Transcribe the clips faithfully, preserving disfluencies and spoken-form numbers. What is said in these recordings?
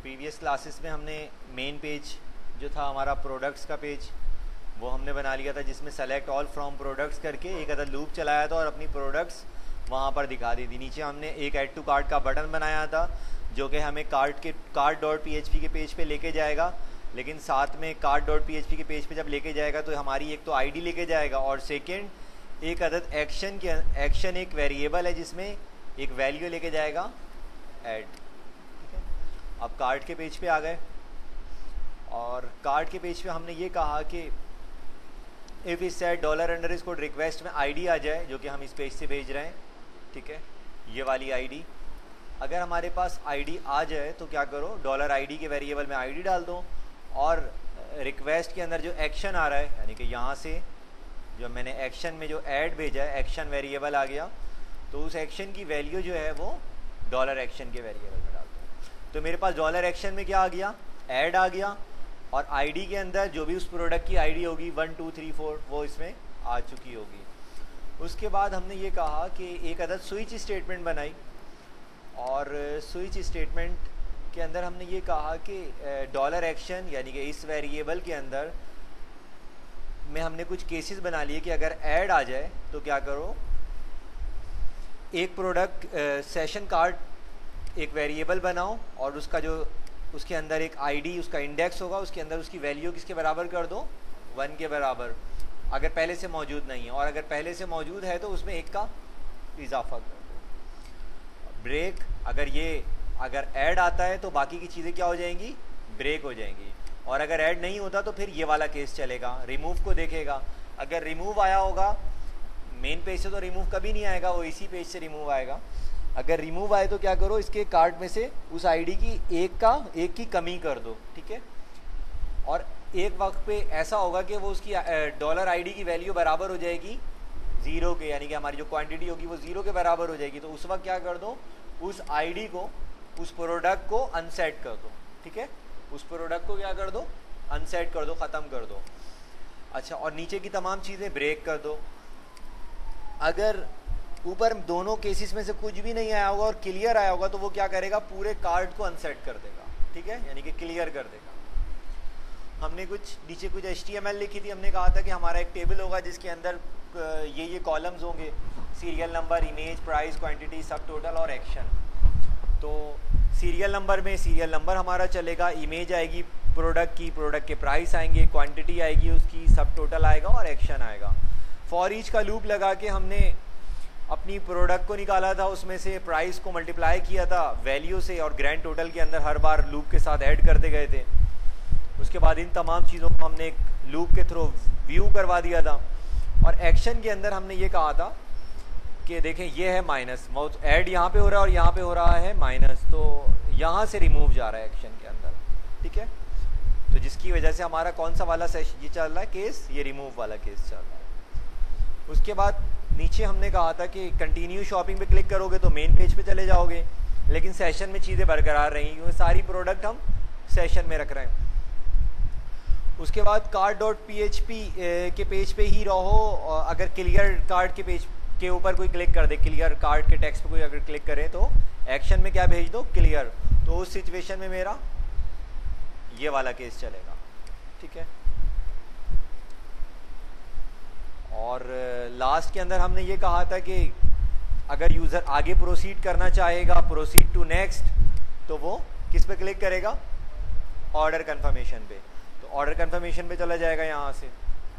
Previous classes में हमने main page जो था हमारा प्रोडक्ट्स का पेज वो हमने बना लिया था, जिसमें सेलेक्ट ऑल फ्रॉम प्रोडक्ट्स करके एक अदर लूप चलाया था और अपनी प्रोडक्ट्स वहाँ पर दिखा दी थी। नीचे हमने एक ऐड टू कार्ट का बटन बनाया था जो कि हमें कार्ट के cart dot P H P के पेज पे लेके जाएगा, लेकिन साथ में cart dot P H P के पेज पे जब लेके जाएगा तो हमारी एक तो आईडी लेके जाएगा और सेकंड एक अदद एक्शन के एक्शन एक वेरिएबल है जिसमें एक वैल्यू लेके जाएगा ऐड। ठीक है, अब कार्ट के पेज पे आ गए और कार्ट के पेज पे हमने ये कहा कि if is set dollar underscore request में आईडी आ जाए जो कि हम इस पेज से भेज रहे हैं। ठीक है, ये वाली आईडी, अगर हमारे पास आईडी आ जाए तो क्या करो, डॉलर आईडी के वेरिएबल में आईडी डाल दो और रिक्वेस्ट के अंदर जो एक्शन आ रहा है, यानी कि यहाँ से जो मैंने एक्शन में जो ऐड भेजा है एक्शन वेरिएबल आ गया, तो उस एक्शन की वैल्यू जो है वो डॉलर एक्शन के वेरिएबल में डाल दो। तो मेरे पास डॉलर एक्शन में क्या आ गया, ऐड आ गया, और आईडी के अंदर जो भी उस प्रोडक्ट की आईडी होगी वन टू थ्री फोर वो इसमें आ चुकी होगी। उसके बाद हमने ये कहा कि एक अदद स्विच स्टेटमेंट बनाई और स्विच स्टेटमेंट के अंदर हमने ये कहा कि डॉलर एक्शन यानी कि इस वेरिएबल के अंदर में हमने कुछ केसेस बना लिए कि अगर ऐड आ जाए तो क्या करो, एक प्रोडक्ट सेशन कार्ड एक वेरिएबल बनाओ और उसका जो उसके अंदर एक आईडी उसका इंडेक्स होगा, उसके अंदर उसकी वैल्यू किसके बराबर कर दो, वन के बराबर, अगर पहले से मौजूद नहीं है, और अगर पहले से मौजूद है तो उसमें एक का इजाफा कर दो। ब्रेक, अगर ये अगर ऐड आता है तो बाकी की चीज़ें क्या हो जाएंगी, ब्रेक हो जाएंगी, और अगर ऐड नहीं होता तो फिर ये वाला केस चलेगा। रिमूव को देखेगा, अगर रिमूव आया होगा मेन पेज से तो रिमूव कभी नहीं आएगा, वो इसी पेज से रिमूव आएगा। अगर रिमूव आए तो क्या करो, इसके कार्ट में से उस आईडी की एक का एक की कमी कर दो। ठीक है, और एक वक्त पे ऐसा होगा कि वो उसकी डॉलर आईडी की वैल्यू बराबर हो जाएगी ज़ीरो के, यानी कि हमारी जो क्वांटिटी होगी वो ज़ीरो के बराबर हो जाएगी। तो उस वक्त क्या कर दो, उस आईडी को उस प्रोडक्ट को अनसेट कर दो। ठीक है, उस प्रोडक्ट को क्या कर दो, अनसेट कर दो, ख़त्म कर दो। अच्छा, और नीचे की तमाम चीज़ें ब्रेक कर दो। अगर ऊपर दोनों केसेस में से कुछ भी नहीं आया होगा और क्लियर आया होगा तो वो क्या करेगा, पूरे कार्ड को अनसेट कर देगा। ठीक है, यानी कि क्लियर कर देगा। हमने कुछ नीचे कुछ एच टी एम एल लिखी थी, हमने कहा था कि हमारा एक टेबल होगा जिसके अंदर ये ये कॉलम्स होंगे, serial number, image, price, quantity, subtotal और एक्शन। तो सीरियल नंबर में सीरियल नंबर हमारा चलेगा, इमेज आएगी प्रोडक्ट की, प्रोडक्ट के प्राइस आएंगे, क्वांटिटी आएगी उसकी, सब टोटल आएगा और एक्शन आएगा। फॉर ईच का लूप लगा के हमने अपनी प्रोडक्ट को निकाला था, उसमें से प्राइस को मल्टीप्लाई किया था वैल्यू से और ग्रैंड टोटल के अंदर हर बार लूप के साथ ऐड करते गए थे। उसके बाद इन तमाम चीज़ों को हमने एक लूप के थ्रू व्यू करवा दिया था। और एक्शन के अंदर हमने ये कहा था कि देखें ये है माइनस, माउथ ऐड यहाँ पे हो रहा है और यहाँ पे हो रहा है माइनस, तो यहाँ से रिमूव जा रहा है एक्शन के अंदर। ठीक है, तो जिसकी वजह से हमारा कौन सा वाला सेशन ये चल रहा है केस, ये रिमूव वाला केस चल रहा है। उसके बाद नीचे हमने कहा था कि कंटिन्यू शॉपिंग पे क्लिक करोगे तो मेन पेज पे चले जाओगे, लेकिन सेशन में चीज़ें बरकरार रहेंगी क्योंकि सारी प्रोडक्ट हम सेशन में रख रहे हैं। उसके बाद cart dot P H P के पेज पे ही रहो, अगर क्लियर कार्ट के पेज के ऊपर कोई क्लिक कर दे, क्लियर कार्ट के टेक्स्ट पे कोई अगर क्लिक करे तो एक्शन में क्या भेज दो, क्लियर, तो उस सिचुएशन में मेरा ये वाला केस चलेगा। ठीक है, और लास्ट के अंदर हमने ये कहा था कि अगर यूज़र आगे प्रोसीड करना चाहेगा, प्रोसीड टू नेक्स्ट, तो वो किस पे क्लिक करेगा, ऑर्डर कंफर्मेशन पे, तो ऑर्डर कंफर्मेशन पे चला जाएगा यहाँ से।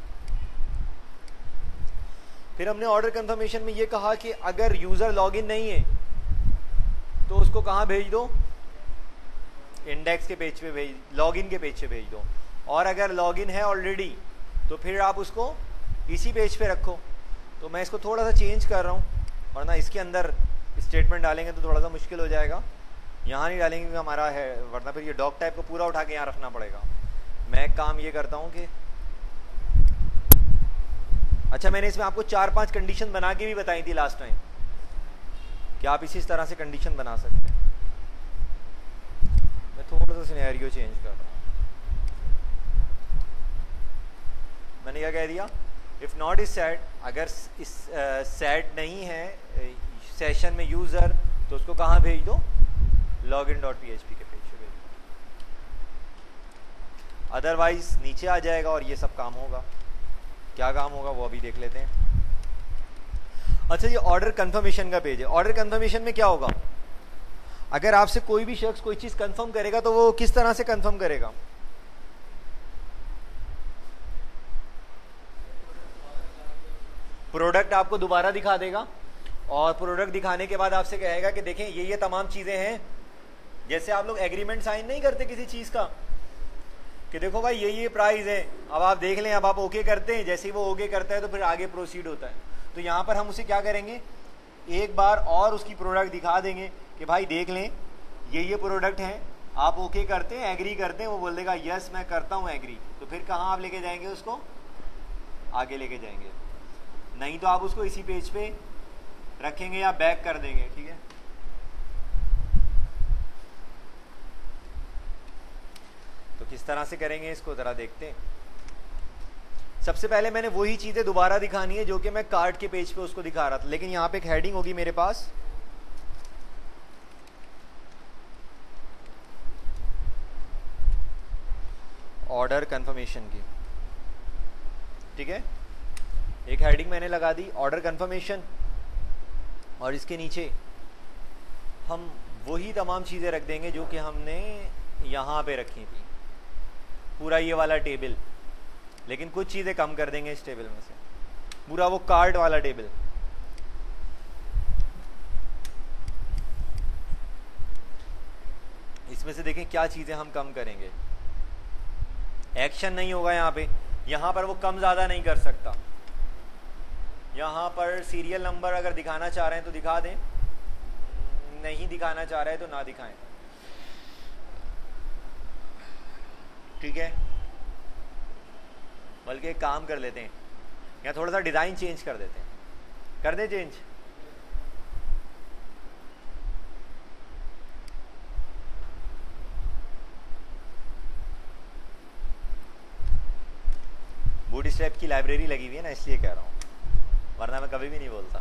फिर हमने ऑर्डर कंफर्मेशन में ये कहा कि अगर यूज़र लॉगिन नहीं है तो उसको कहाँ भेज दो, इंडेक्स के पेज पे भेज, लॉगिन के पेज पे भेज दो, और अगर लॉगिन है ऑलरेडी तो फिर आप उसको इसी पेज पे रखो। तो मैं इसको थोड़ा सा चेंज कर रहा हूँ, वरना इसके अंदर स्टेटमेंट डालेंगे तो थोड़ा सा मुश्किल हो जाएगा। यहाँ नहीं डालेंगे क्योंकि हमारा है, वरना फिर ये डॉक टाइप को पूरा उठा के यहाँ रखना पड़ेगा। मैं एक काम ये करता हूँ कि अच्छा, मैंने इसमें आपको चार पांच कंडीशन बना के भी बताई थी लास्ट टाइम कि आप इसी तरह से कंडीशन बना सकते हैं। मैं थोड़ा सा सिनेरियो चेंज कर रहा हूँ। मैंने क्या कह दिया, इफ नॉट इज सेट, अगर इस सेट नहीं है सेशन में यूजर, तो उसको कहाँ भेज दो, login dot P H P के पेज पे भेज दो। अदरवाइज नीचे आ जाएगा और ये सब काम होगा। क्या काम होगा वो अभी देख लेते हैं। अच्छा, ये ऑर्डर कंफर्मेशन का पेज है। ऑर्डर कंफर्मेशन में क्या होगा, अगर आपसे कोई भी शख्स कोई चीज कंफर्म करेगा तो वो किस तरह से कंफर्म करेगा? प्रोडक्ट आपको दोबारा दिखा देगा और प्रोडक्ट दिखाने के बाद आपसे कहेगा कि देखें ये ये तमाम चीजें हैं। जैसे आप लोग एग्रीमेंट साइन नहीं करते किसी चीज का कि देखो भाई ये ये प्राइस है, अब आप देख लें, अब आप ओके करते हैं, जैसे ही वो ओके करता है तो फिर आगे प्रोसीड होता है। तो यहां पर हम उसे क्या करेंगे, एक बार और उसकी प्रोडक्ट दिखा देंगे कि भाई देख लें ये ये प्रोडक्ट हैं, आप ओके करते हैं, एग्री करते हैं, वो बोल देगा यस मैं करता हूं एग्री। तो फिर कहां आप लेके जाएंगे उसको, आगे लेके जाएंगे। नहीं तो आप उसको इसी पेज पे रखेंगे या बैक कर देंगे। ठीक है, तो किस तरह से करेंगे इसको जरा देखते हैं। सबसे पहले मैंने वही चीजें दोबारा दिखानी है जो कि मैं कार्ड के पेज पे उसको दिखा रहा था, लेकिन यहां पे एक हेडिंग होगी मेरे पास, ऑर्डर कंफर्मेशन की। ठीक है, एक हेडिंग मैंने लगा दी ऑर्डर कंफर्मेशन, और इसके नीचे हम वही तमाम चीजें रख देंगे जो कि हमने यहां पे रखी थी, पूरा ये वाला टेबल, लेकिन कुछ चीजें कम कर देंगे इस टेबल में से, पूरा वो कार्ड वाला टेबल। इसमें से देखें क्या चीजें हम कम करेंगे। एक्शन नहीं होगा यहाँ पे, यहाँ पर वो कम ज्यादा नहीं कर सकता। यहाँ पर सीरियल नंबर अगर दिखाना चाह रहे हैं तो दिखा दें, नहीं दिखाना चाह रहे हैं तो ना दिखाएं। ठीक है, बल्कि एक काम कर लेते हैं, यहाँ थोड़ा सा डिजाइन चेंज कर देते हैं, कर दे चेंज। बूटस्ट्रैप की लाइब्रेरी लगी हुई है ना, इसलिए कह रहा हूं, वरना मैं कभी भी नहीं बोलता।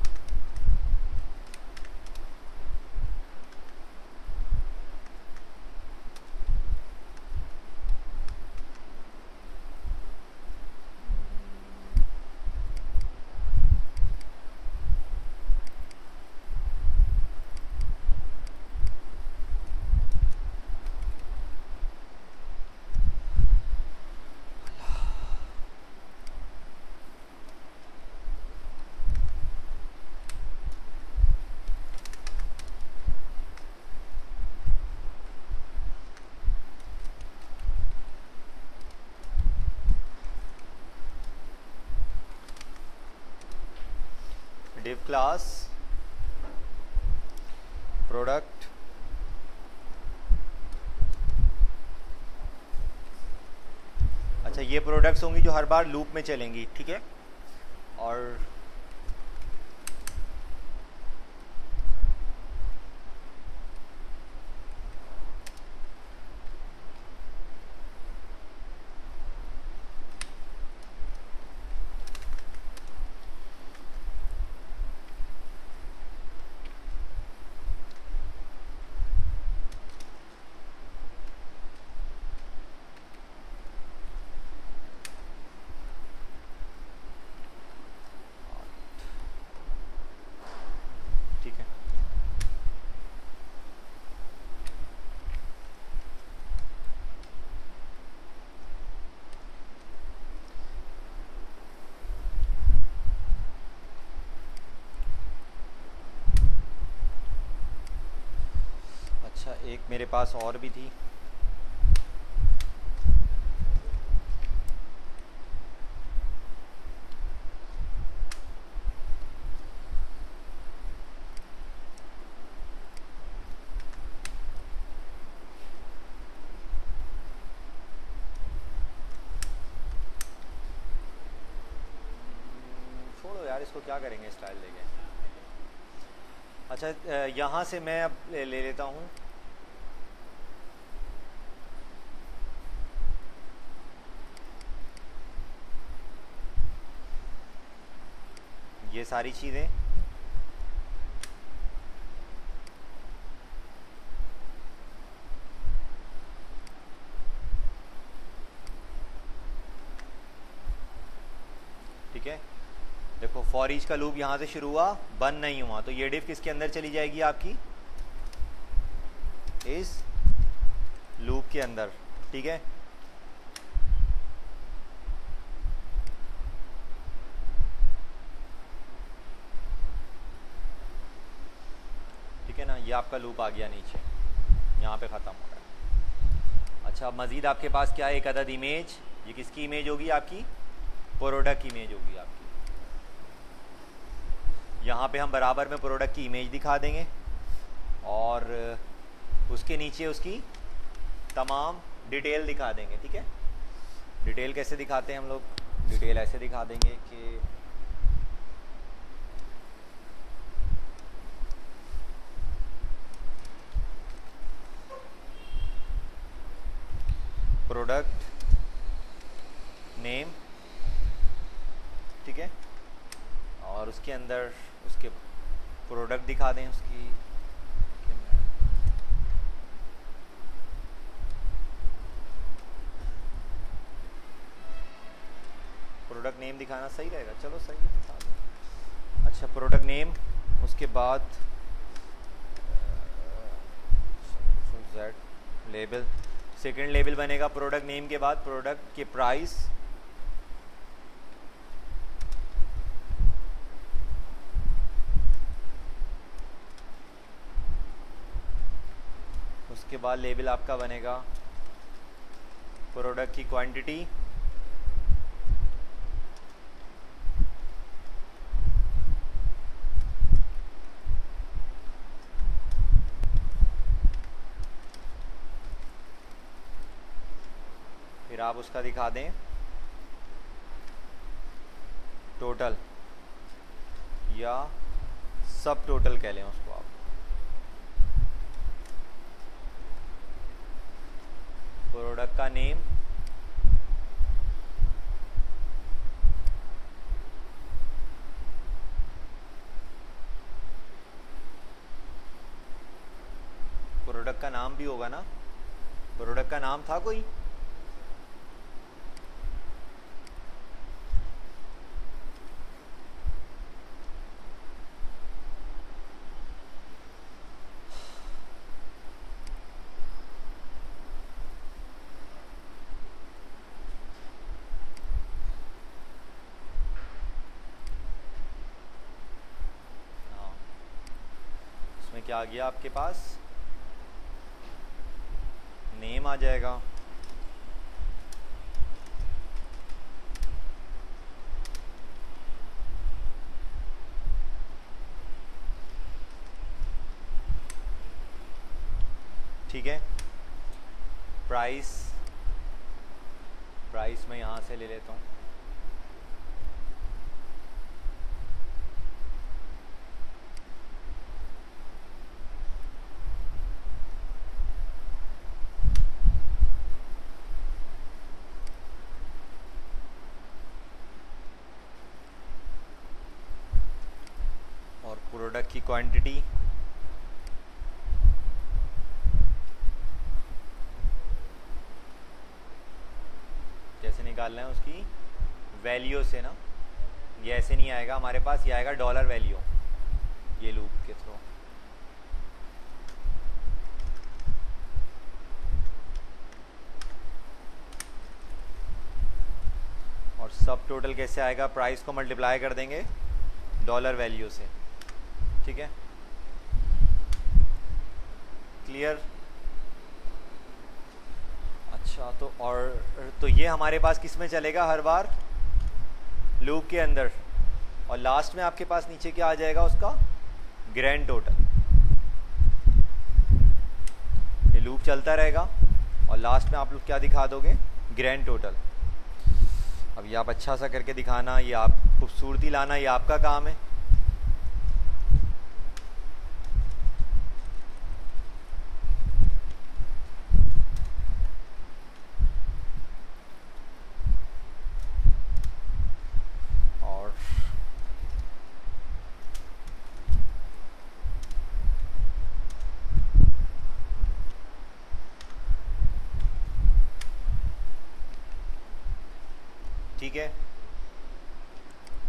div class product अच्छा, ये प्रोडक्ट्स होंगी जो हर बार लूप में चलेंगी। ठीक है, और एक मेरे पास और भी थी, छोड़ो यार, इसको क्या करेंगे स्टाइल लेके। अच्छा, यहाँ से मैं अब ले, ले लेता हूँ ये सारी चीज़ें, ठीक है, देखो फॉर ईच का लूप यहाँ से शुरू हुआ, बंद नहीं हुआ, तो ये डिफ किसके अंदर चली जाएगी आपकी, इस लूप के अंदर। ठीक है, ठीक है ना, ये आपका लूप आ गया नीचे, यहाँ पे ख़त्म हो रहा है। अच्छा, मज़ीद आपके पास क्या है, एक अदद इमेज, ये किसकी इमेज होगी आपकी, प्रोडक्ट की इमेज होगी आपकी। यहाँ पे हम बराबर में प्रोडक्ट की इमेज दिखा देंगे और उसके नीचे उसकी तमाम डिटेल दिखा देंगे। ठीक है, डिटेल कैसे दिखाते हैं हम लोग, डिटेल ऐसे दिखा देंगे कि प्रोडक्ट नेम, ठीक है, और उसके अंदर उसके प्रोडक्ट दिखा दें उसकी, प्रोडक्ट नेम दिखाना सही रहेगा, चलो सही है दिखा दो। अच्छा, प्रोडक्ट नेम, उसके बाद जेड लेबल, सेकंड लेबल बनेगा प्रोडक्ट नेम के बाद प्रोडक्ट के प्राइस, उसके बाद लेबल आपका बनेगा प्रोडक्ट की क्वांटिटी, फिर आप उसका दिखा दें टोटल या सब टोटल कह लें उसको आप, प्रोडक्ट का नेम, प्रोडक्ट का नाम भी होगा ना, प्रोडक्ट का नाम था कोई, क्या आ गया आपके पास, नेम आ जाएगा, ठीक है, प्राइस, प्राइस मैं यहाँ से ले लेता हूँ, प्रोडक्ट की क्वांटिटी, कैसे निकालना है उसकी वैल्यू से ना, ये ऐसे नहीं आएगा हमारे पास, ये आएगा डॉलर वैल्यू, ये लूप के थ्रू। और सब टोटल कैसे आएगा, प्राइस को मल्टीप्लाई कर देंगे डॉलर वैल्यू से। ठीक है, क्लियर। अच्छा, तो और तो ये हमारे पास किस में चलेगा हर बार, लूप के अंदर, और लास्ट में आपके पास नीचे क्या आ जाएगा उसका ग्रैंड टोटल। ये लूप चलता रहेगा और लास्ट में आप लोग क्या दिखा दोगे, ग्रैंड टोटल। अब ये आप अच्छा सा करके दिखाना, ये आप खूबसूरती लाना, ये आपका काम है। और ठीक है,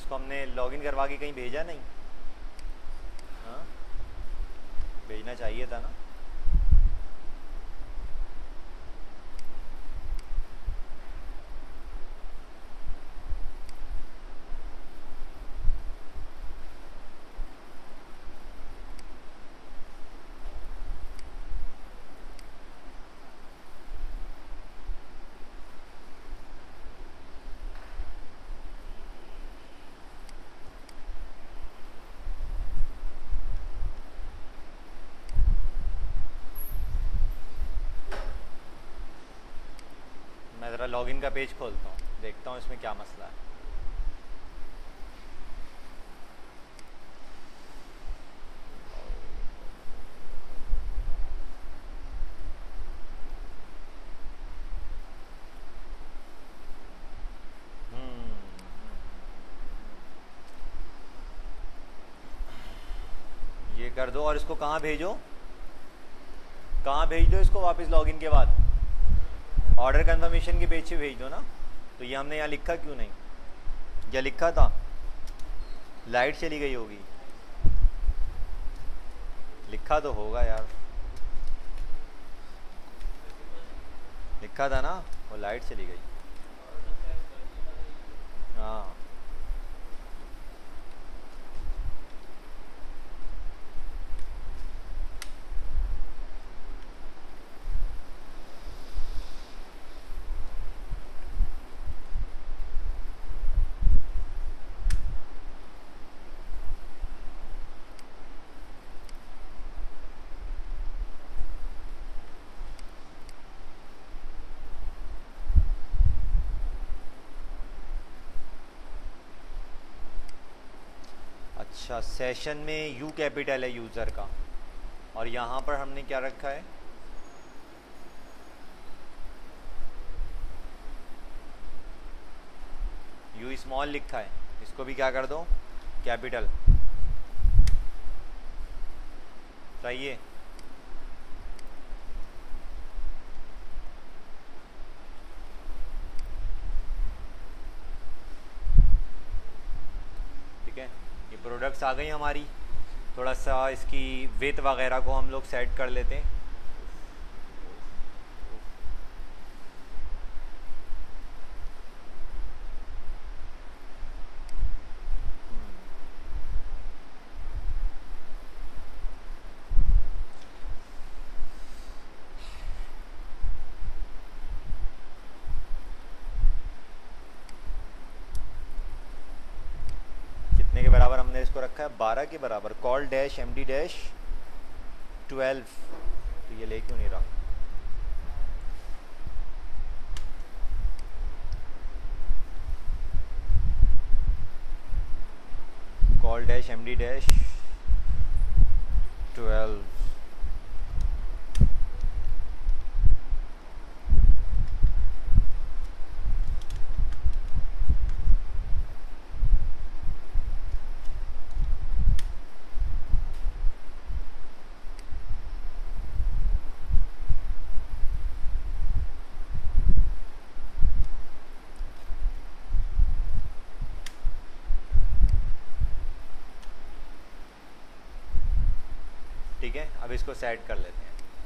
इसको हमने लॉगिन करवा के कहीं भेजा नहीं? हाँ, भेजना चाहिए था ना। मैं ज़रा लॉगिन का पेज खोलता हूँ, देखता हूँ इसमें क्या मसला है। हम्म, ये कर दो और इसको कहाँ भेजो, कहाँ भेज दो इसको वापस लॉगिन के बाद? ऑर्डर कंफर्मेशन के पेज पे भेज दो ना। तो ये हमने यहाँ लिखा क्यों नहीं? क्या लिखा था? लाइट चली गई होगी, लिखा तो होगा यार, लिखा था ना, वो लाइट चली गई। हाँ अच्छा, सेशन में यू कैपिटल है यूज़र का, और यहाँ पर हमने क्या रखा है? यू स्मॉल लिखा है, इसको भी क्या कर दो? कैपिटल। चाहिए? ठीक है, ये प्रोडक्ट्स आ गई हमारी। थोड़ा सा इसकी विड्थ वगैरह को हम लोग सेट कर लेते हैं। कितने के बराबर हमने इसको रखा है? बारह के बराबर। Col dash M D dash twelve, तो ये ले क्यों नहीं रहा? Col dash M D dash twelve. ठीक है, अब इसको सेट कर लेते हैं।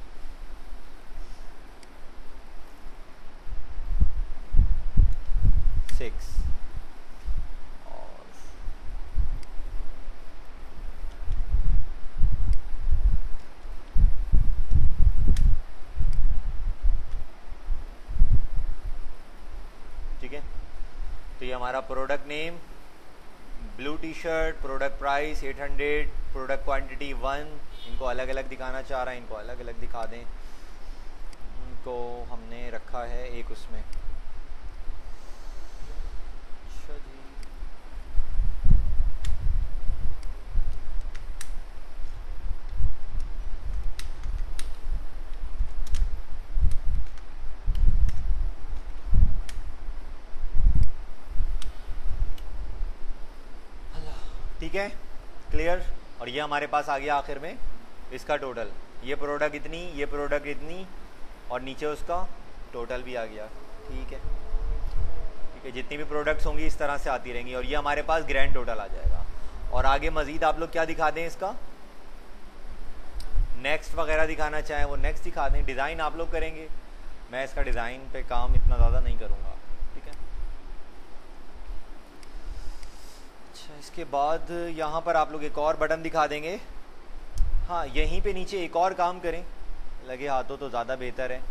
सिक्स और ठीक है, तो ये हमारा product name blue T shirt, product price eight hundred, product quantity one. इनको अलग अलग दिखाना चाह रहा है, इनको अलग अलग दिखा दें। इनको हमने रखा है एक उसमें। अच्छा जी, ठीक है, क्लियर। और ये हमारे पास आ गया आखिर में इसका टोटल। ये प्रोडक्ट इतनी, ये प्रोडक्ट इतनी, और नीचे उसका टोटल भी आ गया। ठीक है, कि जितनी भी प्रोडक्ट्स होंगी इस तरह से आती रहेंगी और ये हमारे पास ग्रैंड टोटल आ जाएगा। और आगे मज़ीद आप लोग क्या दिखा दें, इसका नेक्स्ट वगैरह दिखाना चाहें वो नेक्स्ट दिखा दें। डिज़ाइन आप लोग करेंगे, मैं इसका डिज़ाइन पे काम इतना ज़्यादा नहीं करूँगा, ठीक है। अच्छा, इसके बाद यहाँ पर आप लोग एक और बटन दिखा देंगे। हाँ, यहीं पे नीचे एक और काम करें, लगे हाथों तो ज़्यादा बेहतर है।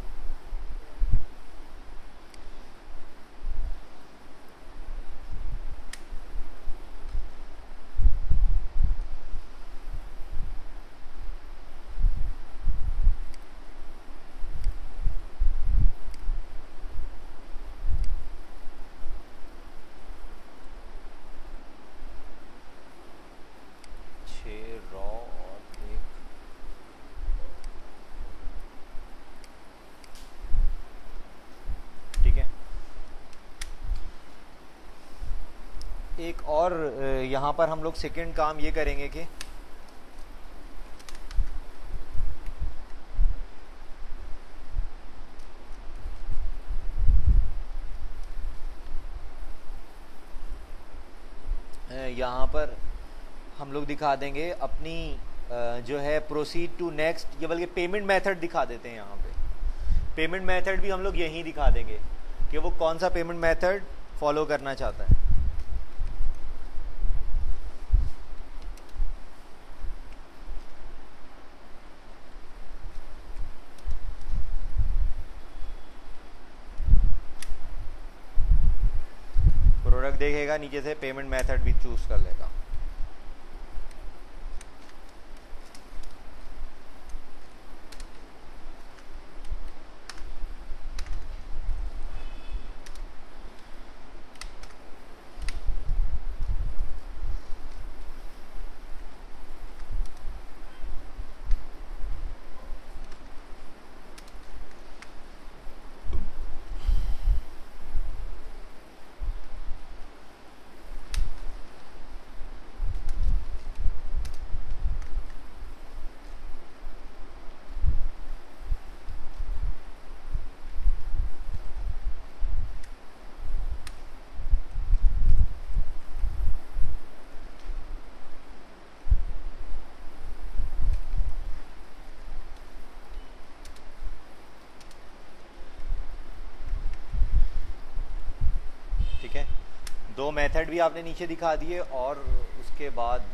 एक और यहाँ पर हम लोग सेकंड काम ये करेंगे कि यहाँ पर हम लोग दिखा देंगे अपनी जो है प्रोसीड टू नेक्स्ट, ये बल्कि पेमेंट मेथड दिखा देते हैं। यहाँ पे पेमेंट मेथड भी हम लोग यहीं दिखा देंगे कि वो कौन सा पेमेंट मेथड फॉलो करना चाहता है। प्रोडक्ट देखेगा, नीचे से पेमेंट मेथड भी चूज कर लेगा। दो मेथड भी आपने नीचे दिखा दिए और उसके बाद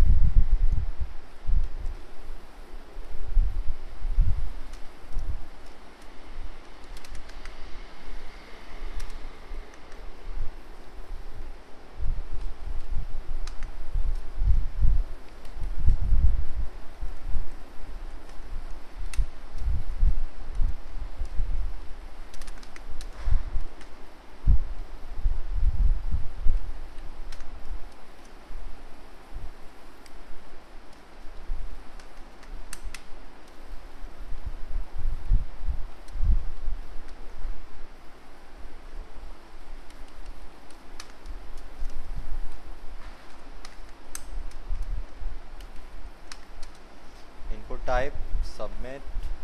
type submit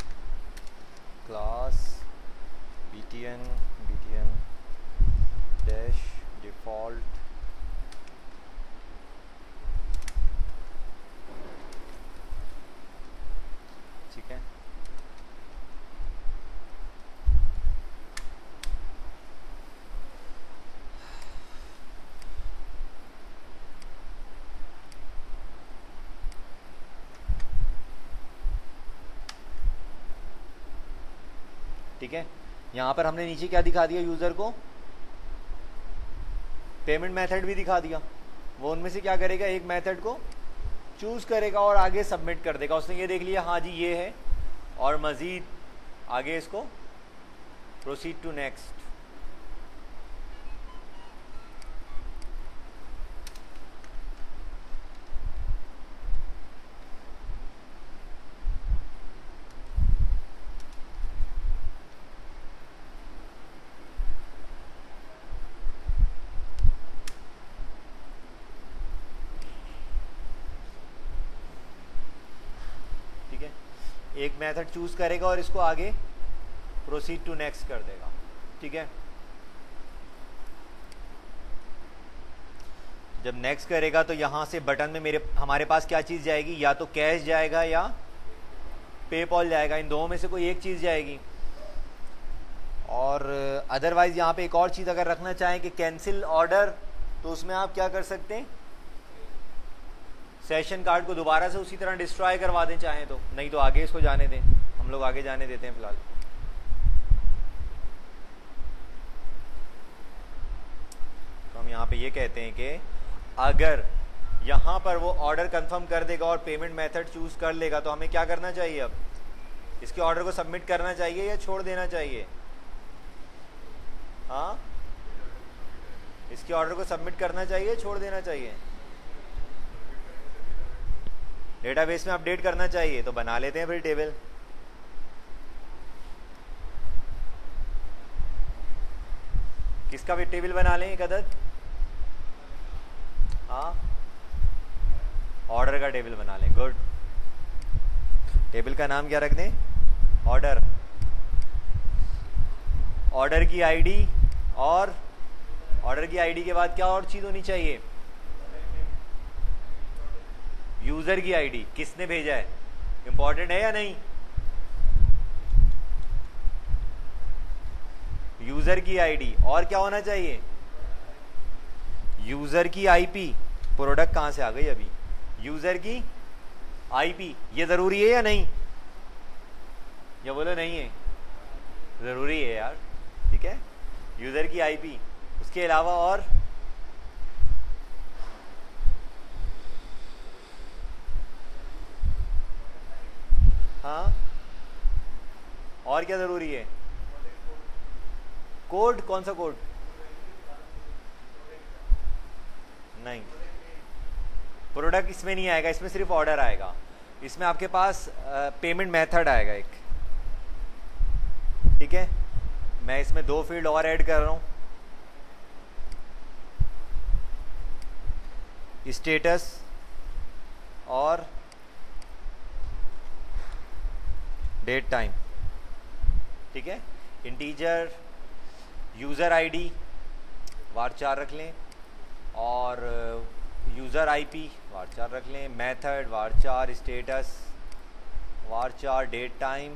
class btn btn dash default ठीक है। ठीक है, यहाँ पर हमने नीचे क्या दिखा दिया, यूज़र को पेमेंट मेथड भी दिखा दिया। वो उनमें से क्या करेगा, एक मेथड को चूज़ करेगा और आगे सबमिट कर देगा। उसने ये देख लिया हाँ जी ये है, और मज़ीद आगे इसको प्रोसीड टू नेक्स्ट। एक मेथड चूज करेगा और इसको आगे प्रोसीड टू नेक्स्ट कर देगा। ठीक है, जब नेक्स्ट करेगा तो यहाँ से बटन में मेरे हमारे पास क्या चीज़ जाएगी, या तो कैश जाएगा या पेपॉल जाएगा, इन दोनों में से कोई एक चीज़ जाएगी। और अदरवाइज यहाँ पे एक और चीज़ अगर रखना चाहें कि कैंसिल ऑर्डर, तो उसमें आप क्या कर सकते हैं, सेशन कार्ड को दोबारा से उसी तरह डिस्ट्रॉय करवा दें चाहें तो, नहीं तो आगे इसको जाने दें, हम लोग आगे जाने देते हैं फिलहाल। तो हम यहाँ पे ये कहते हैं कि अगर यहाँ पर वो ऑर्डर कंफर्म कर देगा और पेमेंट मेथड चूज कर लेगा तो हमें क्या करना चाहिए, अब इसके ऑर्डर को सबमिट करना चाहिए या छोड़ देना चाहिए। हाँ, इसके ऑर्डर को सबमिट करना चाहिए, छोड़ देना चाहिए, डेटाबेस में अपडेट करना चाहिए। तो बना लेते हैं फिर टेबल। किसका भी टेबल बना लें एक अदद, हाँ ऑर्डर का टेबल बना लें। गुड, टेबल का नाम क्या रख दें, ऑर्डर। ऑर्डर की आईडी, और ऑर्डर की आईडी के बाद क्या और चीज होनी चाहिए, यूजर की आईडी, किसने भेजा है, इंपॉर्टेंट है या नहीं, यूजर की आईडी। और क्या होना चाहिए, यूजर की आईपी, प्रोडक्ट कहां से आ गई अभी, यूजर की आईपी, ये जरूरी है या नहीं, या बोलो नहीं है, जरूरी है यार, ठीक है, यूजर की आईपी। उसके अलावा और हाँ, और क्या जरूरी है, कोड, कौन सा कोड, नहीं, प्रोडक्ट इसमें नहीं आएगा, इसमें सिर्फ ऑर्डर आएगा। इसमें आपके पास पेमेंट मेथड आएगा एक, ठीक है। मैं इसमें दो फील्ड और ऐड कर रहा हूं, स्टेटस और डेट टाइम, ठीक है। इंटीजर यूजर आईडी वार चार रख लें, और यूजर आईपी वार चार रख लें, मेथड वार चार, स्टेटस वार चार, डेट टाइम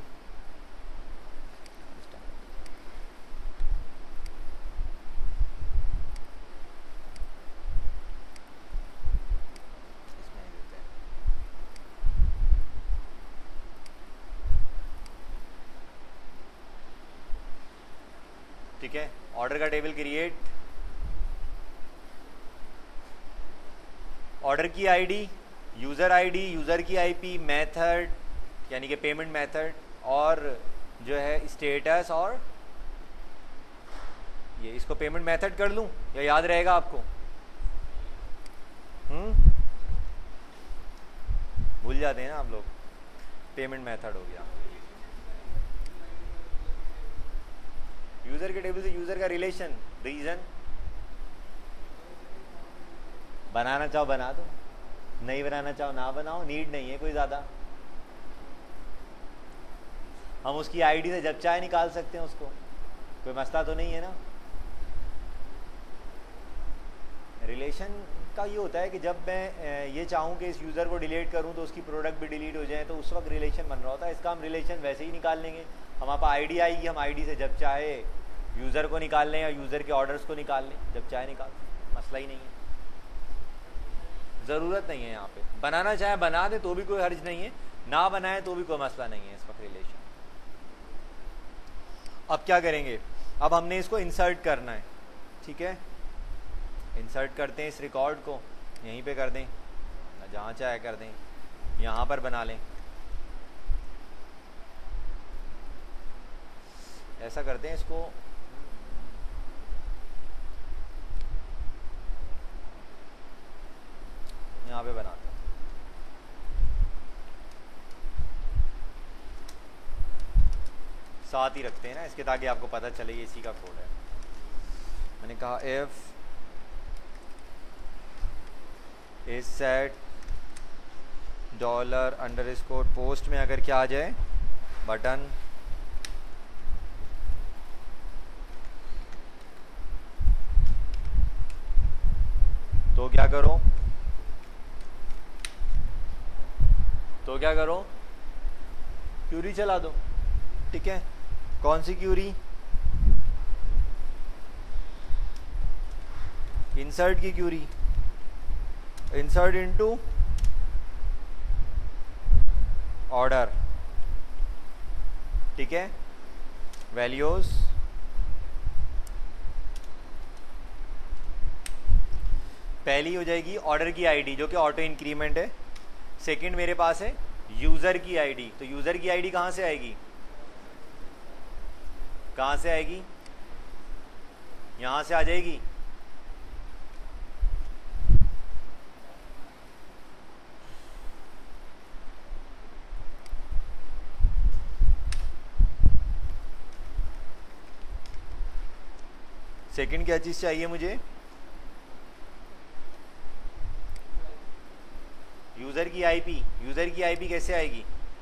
ठीक है। ऑर्डर का टेबल क्रिएट, ऑर्डर की आईडी, यूजर आईडी, यूजर की आईपी, मेथड यानी कि पेमेंट मेथड, और जो है स्टेटस, और ये इसको पेमेंट मेथड कर लूं या याद रहेगा आपको, हम्म भूल जाते हैं ना आप लोग, पेमेंट मेथड हो गया। यूजर के टेबल से यूजर का रिलेशन, रीजन, बनाना चाहो बना दो, नहीं बनाना चाहो ना बनाओ, नीड नहीं है कोई ज्यादा। हम उसकी आईडी से जब चाहे निकाल सकते हैं उसको, कोई मसला तो नहीं है ना। रिलेशन का ये होता है कि जब मैं ये चाहूँ कि इस यूज़र को डिलीट करूँ तो उसकी प्रोडक्ट भी डिलीट हो जाए, तो उस वक्त रिलेशन बन रहा होता है। इसका हम रिलेशन वैसे ही निकाल लेंगे, हमारे पास आईडी आएगी, हम आईडी से जब चाहे यूज़र को निकाल लें या यूज़र के ऑर्डर्स को निकाल लें, जब चाहे निकाल, मसला ही नहीं है, ज़रूरत नहीं है। यहाँ पे बनाना चाहे बना दे तो भी कोई हर्ज नहीं है, ना बनाए तो भी कोई मसला नहीं है इस वक्त रिलेशन। अब क्या करेंगे, अब हमने इसको इंसर्ट करना है, ठीक है। इंसर्ट करते हैं इस रिकॉर्ड को, यहीं पे कर दें, जहाँ चाहे कर दें, यहाँ पर बना लें, ऐसा करते हैं इसको, यहाँ पे बनाते हैं। साथ ही रखते हैं ना इसके, ताकि आपको पता चले ये इसी का कोड है। मैंने कहा if is set dollar underscore post में अगर क्या आ जाए, बटन तो क्या करो तो क्या करो क्यूरी चला दो, ठीक है। कौन सी क्यूरी? इंसर्ट की क्यूरी, इंसर्ट इनटू ऑर्डर, ठीक है। वैल्यूज पहली हो जाएगी ऑर्डर की आईडी जो कि ऑटो इंक्रीमेंट है। सेकंड मेरे पास है यूजर की आईडी, तो यूजर की आईडी कहां से आएगी, कहां से आएगी, यहां से आ जाएगी। सेकंड क्या चीज चाहिए मुझे, यूजर की आईपी। यूजर की आईपी कैसे आएगी,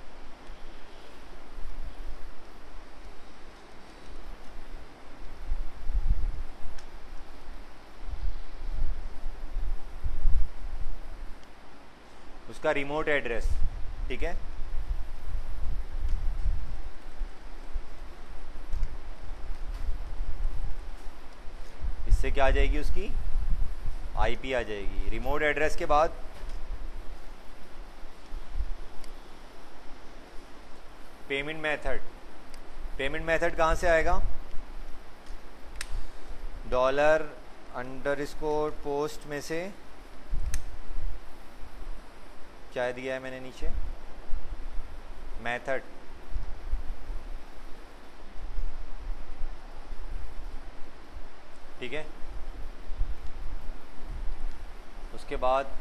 उसका रिमोट एड्रेस, ठीक है। इससे क्या आ जाएगी, उसकी आईपी आ जाएगी। रिमोट एड्रेस के बाद पेमेंट मेथड, पेमेंट मेथड कहां से आएगा, डॉलर अंडरस्कोर पोस्ट में से क्या दिया है मैंने नीचे, मेथड, ठीक है। उसके बाद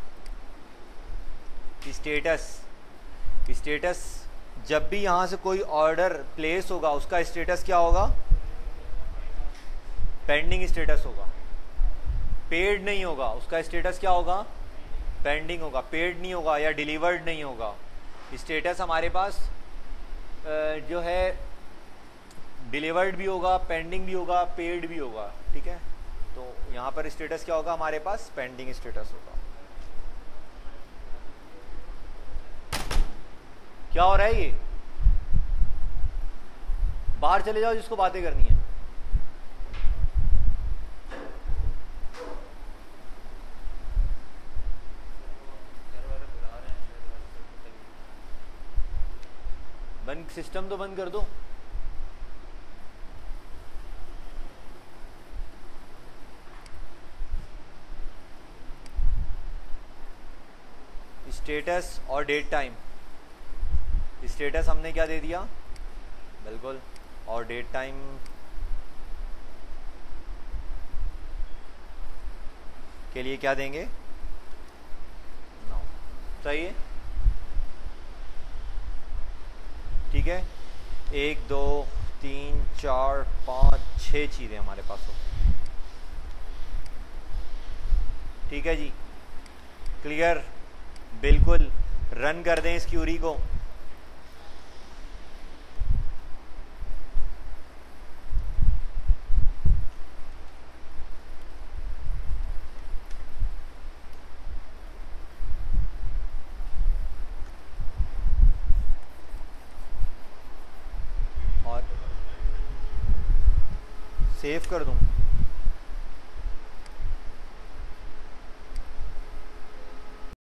स्टेटस, स्टेटस जब भी यहां से कोई ऑर्डर प्लेस होगा उसका स्टेटस क्या होगा, पेंडिंग स्टेटस होगा। पेड नहीं होगा उसका स्टेटस क्या होगा, पेंडिंग होगा। पेड नहीं होगा या डिलीवर्ड नहीं होगा, स्टेटस हमारे पास जो है डिलीवर्ड भी होगा, पेंडिंग भी होगा, पेड भी होगा, ठीक है। तो यहाँ पर स्टेटस क्या होगा हमारे पास, पेंडिंग स्टेटस होगा। क्या हो रहा है ये, बाहर चले जाओ जिसको बातें करनी है। बंद, सिस्टम तो बंद कर दो। स्टेटस और डेट टाइम, स्टेटस हमने क्या दे दिया, बिल्कुल, और डेट टाइम के लिए क्या देंगे, नौ, सही है, ठीक है। एक दो तीन चार पाँच छः चीज़ें हमारे पास हो, ठीक है जी, क्लियर, बिल्कुल। रन कर दें इस क्यूरी को। और सेव कर दूं,